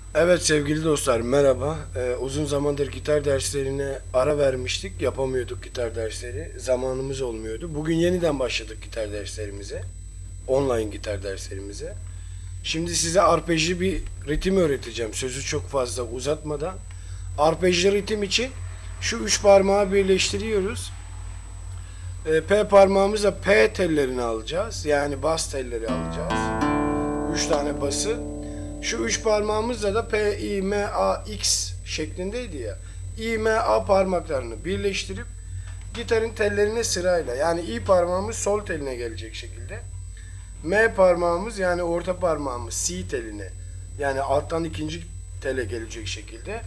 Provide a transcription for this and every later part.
Evet sevgili dostlar, merhaba. Uzun zamandır gitar derslerine ara vermiştik. Yapamıyorduk gitar dersleri. Zamanımız olmuyordu. Bugün yeniden başladık gitar derslerimize. Online gitar derslerimize. Şimdi size arpejli bir ritim öğreteceğim. Sözü çok fazla uzatmadan. Arpejli ritim için şu üç parmağı birleştiriyoruz. P parmağımızla P tellerini alacağız. Yani bas telleri alacağız. Üç tane bası. Şu üç parmağımızla da P, I, M, A, X şeklindeydi ya. I, M, A parmaklarını birleştirip gitarın tellerine sırayla, yani I parmağımız sol teline gelecek şekilde. M parmağımız, yani orta parmağımız C teline, yani alttan ikinci tele gelecek şekilde.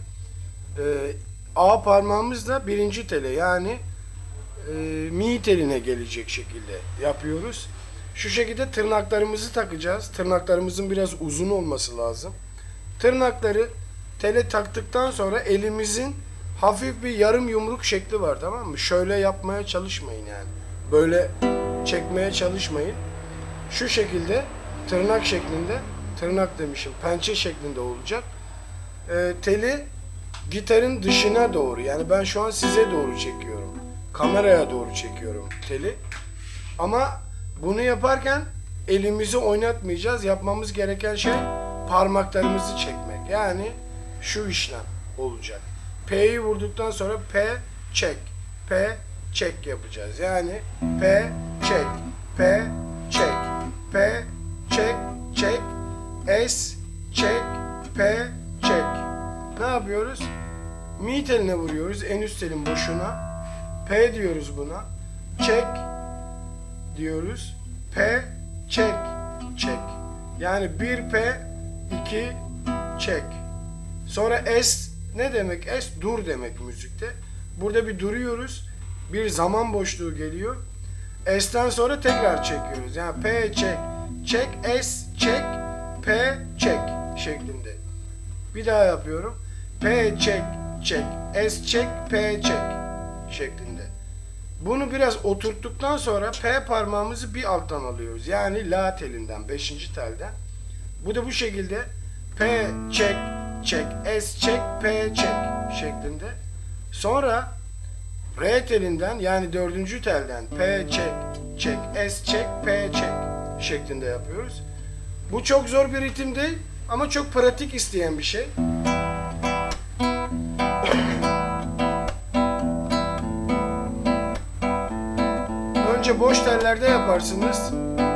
A parmağımız da birinci tele, yani Mi teline gelecek şekilde yapıyoruz. Şu şekilde tırnaklarımızı takacağız. Tırnaklarımızın biraz uzun olması lazım. Tırnakları tele taktıktan sonra elimizin hafif bir yarım yumruk şekli var, tamam mı? Şöyle yapmaya çalışmayın yani. Böyle çekmeye çalışmayın. Şu şekilde tırnak şeklinde, tırnak demişim, pençe şeklinde olacak. Teli gitarın dışına doğru, yani ben şu an size doğru çekiyorum. Kameraya doğru çekiyorum teli. Ama bunu yaparken elimizi oynatmayacağız. Yapmamız gereken şey parmaklarımızı çekmek. Yani şu işlem olacak. P'yi vurduktan sonra P çek, P çek yapacağız. Yani P çek, P çek, P çek, çek, S çek, P çek. Ne yapıyoruz? Mi teline vuruyoruz, en üst telin boşuna. P diyoruz buna. Çek diyoruz. P çek, çek. Yani 1 P 2 çek. Sonra S ne demek? S dur demek müzikte. Burada bir duruyoruz. Bir zaman boşluğu geliyor. S'ten sonra tekrar çekiyoruz. Yani P çek, çek, S çek, P çek şeklinde. Bir daha yapıyorum. P çek, çek, S çek, P çek şeklinde. Bunu biraz oturttuktan sonra P parmağımızı bir alttan alıyoruz. Yani La telinden, 5. telden. Bu da bu şekilde P çek, çek, S çek, P çek şeklinde. Sonra R telinden, yani 4. telden P çek, çek, S çek, P çek şeklinde yapıyoruz. Bu çok zor bir ritim değil ama çok pratik isteyen bir şey. Önce boş tellerde yaparsınız.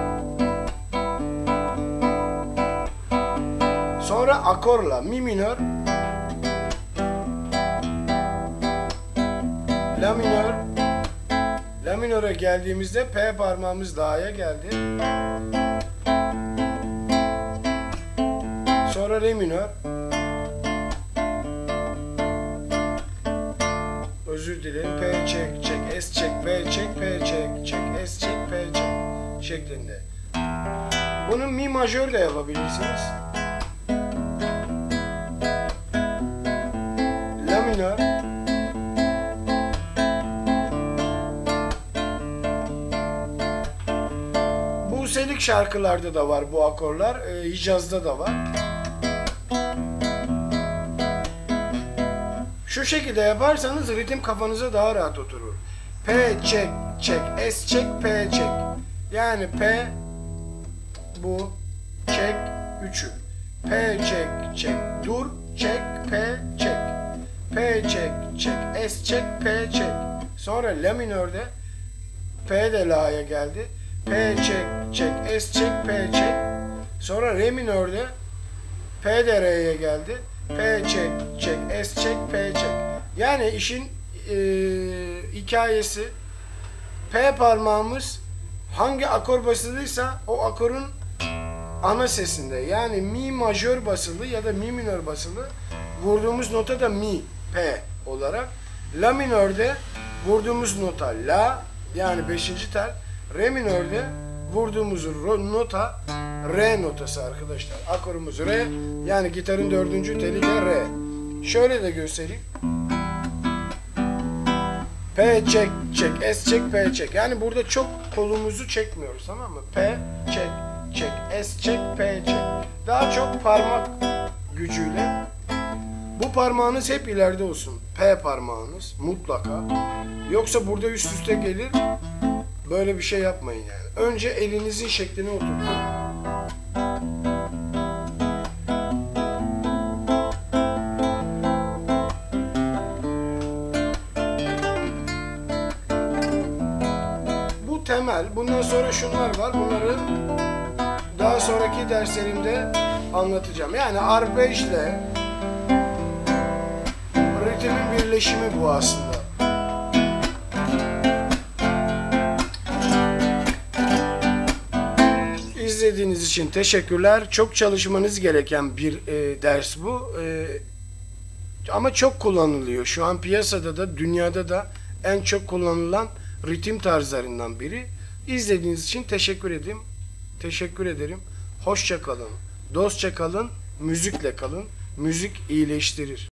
Sonra akorla mi minör, la minör, la minöre geldiğimizde P parmağımız La'ya geldi. Sonra re minör. Özür dilerim. P çek, çek, S çek, P çek, P çek, çek, S çek, P çek şeklinde. Bunu mi majör de yapabilirsiniz. La minör. Buselik şarkılarda da var bu akorlar. Hicaz'da da var. Şu şekilde yaparsanız ritim kafanıza daha rahat oturur. P çek, çek, S çek, P çek. Yani P bu, çek, üçü. P çek, çek, dur, çek, P çek. P çek, çek, S çek, P çek. Sonra La minörde P de La'ya geldi. P çek, çek, S çek, P çek. Sonra Re minörde P de Re'ye geldi. P çek, çek, S çek, P çek. Yani işin hikayesi, P parmağımız hangi akor basılıysa o akorun ana sesinde, yani mi majör basılı ya da mi minör basılı, vurduğumuz nota da mi, P olarak. La minörde vurduğumuz nota La, yani 5. tel. Re minörde vurduğumuz nota Re notası arkadaşlar. Akorumuz Re, yani gitarın 4. teli de Re. Şöyle de göstereyim. P çek, çek, S çek, P çek. Yani burada çok kolumuzu çekmiyoruz, tamam mı? P çek, çek, S çek, P çek. Daha çok parmak gücüyle Bu parmağınız hep ileride olsun. P parmağınız mutlaka. Yoksa burada üst üste gelir. Böyle bir şey yapmayın yani. Önce elinizin şeklini oturtun. Bu temel. Bundan sonra şunlar var. Bunları daha sonraki derslerimde anlatacağım. Yani arpejle ritmin birleşimi bu aslında. İzlediğiniz için teşekkürler. Çok çalışmanız gereken bir ders bu. Ama çok kullanılıyor. Şu an piyasada da dünyada da en çok kullanılan ritim tarzlarından biri. İzlediğiniz için teşekkür ederim. Teşekkür ederim. Hoşça kalın. Dostça kalın. Müzikle kalın. Müzik iyileştirir.